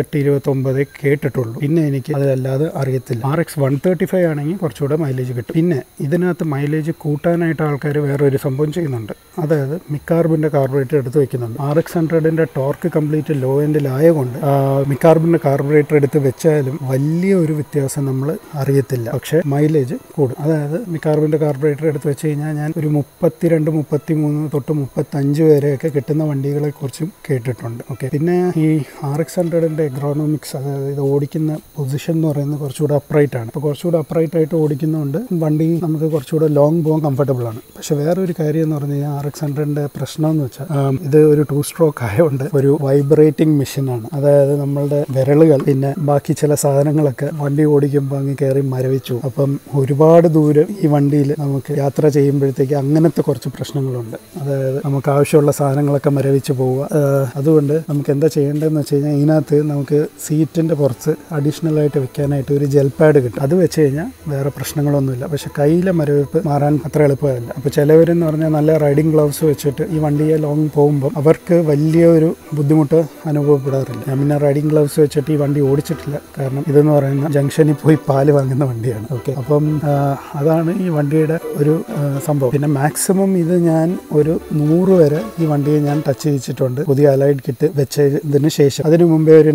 28-29 കേട്ടിട്ടുള്ളൂ. പിന്നെ എനിക്ക് അതല്ലാതെ അറിയത്തില്ല. RX 135 ആണെങ്കിൽ കുറച്ചുകൂടെ മൈലേജ് കിട്ടും. പിന്നെ ഇതിനകത്ത് മൈലേജ് കൂട്ടാനായിട്ട് ആൾക്കാർ വേറൊരു സംഭവം ചെയ്യുന്നുണ്ട്. അതായത് മിക്കാർബിൻ്റെ കാർബറേറ്റർ എടുത്ത് വെക്കുന്നുണ്ട്. RX 100ൻ്റെ ടോർക്ക് കംപ്ലീറ്റ് ലോ എൻഡിലായതുകൊണ്ട് മിക്കാർബിൻ്റെ കാർബറേറ്റർ എടുത്ത് വെച്ചാലും വലിയ ഒരു വ്യത്യാസം നമ്മൾ അറിയത്തില്ല. പക്ഷേ മൈലേജ് കൂടും. അതായത് മിക്കാർബിൻ്റെ കാർബറേറ്റർ എടുത്ത് വെച്ച് കഴിഞ്ഞാൽ ഞാൻ ഒരു 32, 33 തൊട്ട് 35 വരെയൊക്കെ കിട്ടുന്ന വണ്ടികളെ കുറിച്ചും കേട്ടിട്ടുണ്ട്. ഓക്കെ, പിന്നെ ഈ RX 100ൻ്റെ എഗ്രോണോമിക്സ്, അതായത് ഇത് ഓടിക്കുന്ന പൊസിഷൻ എന്ന് പറയുന്നത് കുറച്ചുകൂടെ അപ്രൈറ്റ് ആണ്. അപ്പോൾ കുറച്ചുകൂടെ അപ്രൈറ്റ് ആയിട്ട് ഓടിക്കുന്നതുകൊണ്ട് വണ്ടി നമുക്ക് കുറച്ചുകൂടെ ലോങ് പോകാൻ കംഫർട്ടബിൾ ആണ്. പക്ഷെ വേറൊരു കാര്യം എന്ന് പറഞ്ഞു കഴിഞ്ഞാൽ RX 100ൻ്റെ പ്രശ്നം എന്ന് വെച്ചാൽ ഇത് ഒരു 2 സ്ട്രോക്ക് ആയതുകൊണ്ട് ഒരു വൈബ്രേറ്റിംഗ് മെഷീനാണ്. അതായത് നമ്മളുടെ വിരലുകൾ പിന്നെ ബാക്കി ചില സാധനങ്ങളൊക്കെ വണ്ടി ഓടിക്കുമ്പോൾ അങ്ങ് കയറി മരവിച്ചു. അപ്പം ഒരുപാട് ദൂരം ഈ വണ്ടിയിൽ നമുക്ക് യാത്ര ചെയ്യുമ്പോഴത്തേക്ക് അങ്ങനത്തെ കുറച്ച് പ്രശ്നങ്ങളുണ്ട്. അതായത് നമുക്ക് ആവശ്യമുള്ള സാധനങ്ങളൊക്കെ മരവിച്ച് പോവുക. അതുകൊണ്ട് നമുക്ക് എന്താ ചെയ്യേണ്ടതെന്ന് വെച്ച് കഴിഞ്ഞാൽ ഇതിനകത്ത് നമുക്ക് സീറ്റിൻ്റെ പുറത്ത് അഡീഷണൽ ആയിട്ട് വെക്കാനായിട്ട് ഒരു ജെൽ പാഡ് കിട്ടും. അത് വെച്ച് കഴിഞ്ഞാൽ വേറെ പ്രശ്നങ്ങളൊന്നുമില്ല. പക്ഷെ കയ്യിലെ മരവിപ്പ് മാറാൻ അത്ര എളുപ്പമല്ല. അപ്പോൾ ചിലവരെന്ന് പറഞ്ഞാൽ നല്ല റൈഡിങ് ഗ്ലൗസ് വെച്ചിട്ട് ഈ വണ്ടിയെ ലോങ് പോകുമ്പോൾ അവർക്ക് വലിയൊരു ബുദ്ധിമുട്ട് അനുഭവപ്പെടാറില്ല. ഞാൻ പിന്നെ റൈഡിങ് ഗ്ലൗസ് വെച്ചിട്ട് ഈ വണ്ടി ഓടിച്ചിട്ടില്ല. കാരണം ഇതെന്ന് പറയുന്ന ജംഗ്ഷനിൽ പോയി പാല് വാങ്ങുന്ന വണ്ടിയാണ്. ഓക്കെ, അപ്പം അതാണ് ഈ വണ്ടിയുടെ ഒരു സംഭവം. പിന്നെ മാക്സിമം ഇത് ഞാൻ ഒരു 100 വരെ ഈ വണ്ടിയെ ഞാൻ ടച്ച് ചെയ്യിച്ചിട്ടുണ്ട് പുതിയ അലൈഡ് കിറ്റ് വെച്ചതിന് ശേഷം. അതിനു മുമ്പേ ഒരു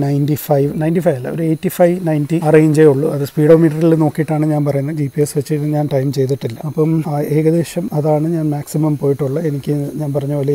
95 അല്ല, ഒരു 85-90 ആ റേഞ്ചേ ഉള്ളൂ. അത് സ്പീഡോമീറ്ററിൽ നോക്കിയിട്ടാണ് ഞാൻ പറയുന്നത്. GPS വെച്ചിട്ട് ഞാൻ ടൈം ചെയ്തിട്ടില്ല. അപ്പം ഏകദേശം അതാണ് ഞാൻ മാക്സിമം പോയിട്ടുള്ളത്. എനിക്ക് ഞാൻ പറഞ്ഞ പോലെ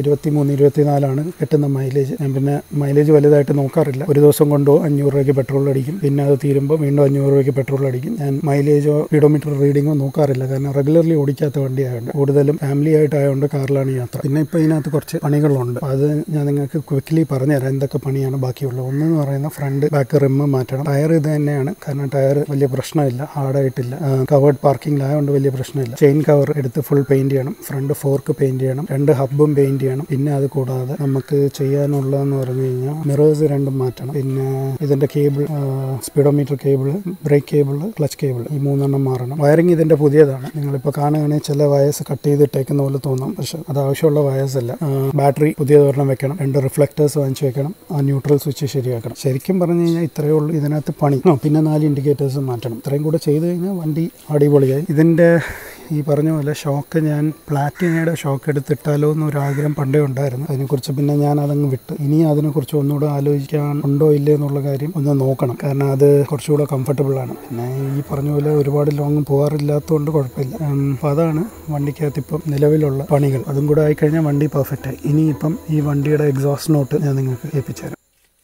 23-24 കിട്ടുന്ന മൈലേജ്. ഞാൻ പിന്നെ മൈലേജ് വലുതായിട്ട് നോക്കാറില്ല. ഒരു ദിവസം കൊണ്ടോ 500 രൂപയ്ക്ക് പെട്രോൾ അടിക്കും. പിന്നെ അത് തീരുമ്പോൾ വീണ്ടും 500 രൂപയ്ക്ക് പെട്രോൾ അടിക്കും. ഞാൻ മൈലേജോ സ്പീഡോമീറ്റർ റീഡിങ്ങോ നോക്കാറില്ല. കാരണം റെഗുലർലി ഓടിക്കാത്ത വണ്ടി ആയതുകൊണ്ട്, കൂടുതലും ഫാമിലി ആയിട്ടായതുകൊണ്ട് കാറിലാണ് യാത്ര. പിന്നെ ഇപ്പോൾ ഇതിനകത്ത് കുറച്ച് പണികളുണ്ട്. അത് ഞാൻ നിങ്ങൾക്ക് ക്വിക്ക്ലി പറഞ്ഞുതരാം എന്തൊക്കെ പണിയാണ് ബാക്കിയുള്ളത്. ഒന്നെന്ന് പറയുന്നത് ഫ്രണ്ട് ബാക്ക് റിമ്മ് മാറ്റണം. ടയർ ഇത് തന്നെയാണ്. കാരണം ടയർ വലിയ പ്രശ്നമില്ല, ഹാർഡായിട്ടില്ല. കവേർഡ് പാർക്കിംഗിലായതുകൊണ്ട് വലിയ പ്രശ്നമില്ല. ചെയിൻ കവർ എടുത്ത് ഫുൾ പെയിന്റ് ചെയ്യണം. ഫ്രണ്ട് ഫോർക്ക് പെയിന്റ് ചെയ്യണം. 2 ഹബ്ബും പെയിന്റ് ചെയ്യണം. പിന്നെ അത് കൂടാതെ നമുക്ക് ചെയ്യാനുള്ളതെന്ന് പറഞ്ഞു കഴിഞ്ഞാൽ മിറേഴ്സ് 2 മാറ്റണം. പിന്നെ ഇതിന്റെ cable, speedometer cable, brake cable, clutch cable, ഈ 3 മാറണം. വയറിംഗ് ഇതിന്റെ പുതിയതാണ്. നിങ്ങളിപ്പോൾ കാണുകയാണെങ്കിൽ ചില വയർസ് കട്ട് ചെയ്തിട്ടേക്കുന്ന പോലെ തോന്നും. പക്ഷെ അത് ആവശ്യമുള്ള വയർസ് അല്ല. ബാറ്ററി പുതിയതൊരെണ്ണം വെക്കണം. 2 റിഫ്ലക്ടേഴ്സ് വാങ്ങിച്ചു വെക്കണം. ആ ന്യൂട്രൽ സ്വിച്ച് ശരിയാക്കണം. ശരിക്കും പറഞ്ഞു കഴിഞ്ഞാൽ ഇത്രയേ ഉള്ളൂ ഇതിനകത്ത് പണി. പിന്നെ 4 ഇൻഡിക്കേറ്റേഴ്സ് മാറ്റണം. ഇത്രയും കൂടെ ചെയ്ത് കഴിഞ്ഞാൽ വണ്ടി അടിപൊളിയായി. ഇതിൻ്റെ ഈ പറഞ്ഞ പോലെ ഷോക്ക് ഞാൻ പ്ലാറ്റിനയുടെ ഷോക്ക് എടുത്തിട്ടാലോ എന്നൊരാഗ്രഹം പണ്ടേ ഉണ്ടായിരുന്നു. അതിനെക്കുറിച്ച് പിന്നെ ഞാൻ അതങ്ങ് വിട്ട്. ഇനി അതിനെക്കുറിച്ച് ഒന്നുകൂടെ ആലോചിക്കാൻ ഉണ്ടോ ഇല്ലേ എന്നുള്ള കാര്യം ഒന്ന് നോക്കണം. കാരണം അത് കുറച്ചുകൂടെ കംഫർട്ടബിൾ ആണ്. പിന്നെ ഈ പറഞ്ഞ പോലെ ഒരുപാട് ലോങ് പോകാറില്ലാത്തതുകൊണ്ട് കുഴപ്പമില്ല. അപ്പോൾ അതാണ് വണ്ടിക്കകത്ത് ഇപ്പം നിലവിലുള്ള പണികൾ. അതും കൂടെ ആയിക്കഴിഞ്ഞാൽ വണ്ടി പെർഫെക്റ്റ് ആയി. ഇനിയിപ്പം ഈ വണ്ടിയുടെ എക്സോസ്റ്റ് നോട്ട് ഞാൻ നിങ്ങൾക്ക് ഏൽപ്പിച്ചു തരാം.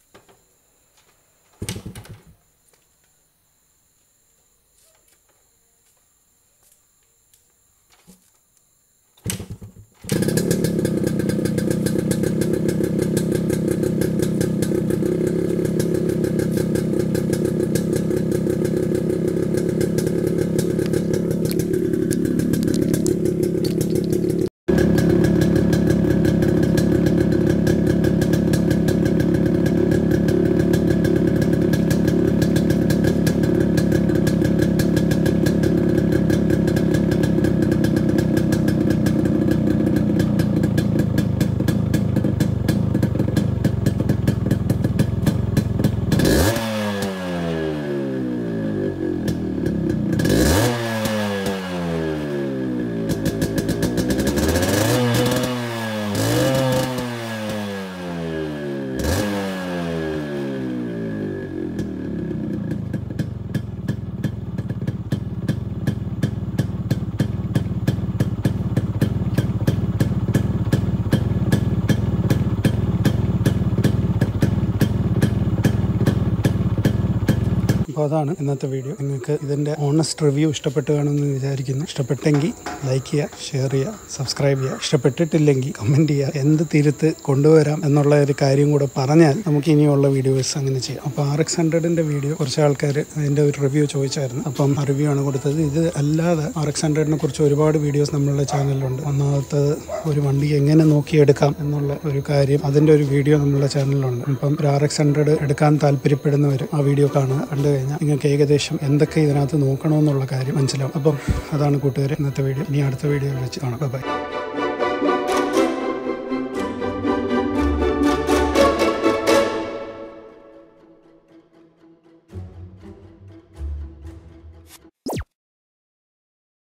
അപ്പോൾ അതാണ് ഇന്നത്തെ വീഡിയോ. നിങ്ങൾക്ക് ഇതിൻ്റെ ഓണസ്റ്റ് റിവ്യൂ ഇഷ്ടപ്പെട്ട് കാണുമെന്ന് വിചാരിക്കുന്നു. ഇഷ്ടപ്പെട്ടെങ്കിൽ ലൈക്ക് ചെയ്യുക, ഷെയർ ചെയ്യുക, സബ്സ്ക്രൈബ് ചെയ്യുക. ഇഷ്ടപ്പെട്ടിട്ടില്ലെങ്കിൽ കമൻറ്റ് ചെയ്യുക. എന്ത് തിരുത്ത് കൊണ്ടുവരാം എന്നുള്ള ഒരു കാര്യം കൂടെ പറഞ്ഞാൽ നമുക്ക് ഇനിയുള്ള വീഡിയോസ് അങ്ങനെ ചെയ്യാം. അപ്പോൾ RX 100ൻ്റെ വീഡിയോ കുറച്ച് ആൾക്കാർ അതിൻ്റെ ഒരു റിവ്യൂ ചോദിച്ചായിരുന്നു. അപ്പം ആ റിവ്യൂ ആണ് കൊടുത്തത്. ഇത് അല്ലാതെ RX 100നെ കുറിച്ച് ഒരുപാട് വീഡിയോസ് നമ്മളുടെ ചാനലിലുണ്ട്. ഒന്നാമത്തത് ഒരു വണ്ടി എങ്ങനെ നോക്കിയെടുക്കാം എന്നുള്ള ഒരു കാര്യം, അതിൻ്റെ ഒരു വീഡിയോ നമ്മളുടെ ചാനലിലുണ്ട്. അപ്പം ഒരു RX 100 എടുക്കാൻ താല്പര്യപ്പെടുന്നവർ ആ വീഡിയോ കാണുക. കണ്ടു കഴിഞ്ഞാൽ നിങ്ങൾക്ക് ഏകദേശം എന്തൊക്കെ ഇതിനകത്ത് നോക്കണമെന്നുള്ള കാര്യം മനസ്സിലാവും. അപ്പം അതാണ് കൂട്ടുകാരെ ഇന്നത്തെ വീഡിയോ. ഇനി അടുത്ത വീഡിയോയിൽ വെച്ച് കാണാം. ബൈ.